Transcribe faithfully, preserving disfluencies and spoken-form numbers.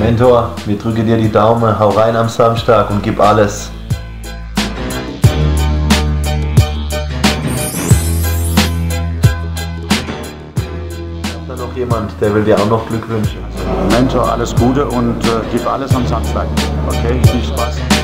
Mentor, wir drücken dir die Daumen, hau rein am Samstag und gib alles. Ist da noch jemand, der will dir auch noch Glück wünschen? Mentor, alles Gute und äh, gib alles am Samstag. Okay, viel Spaß.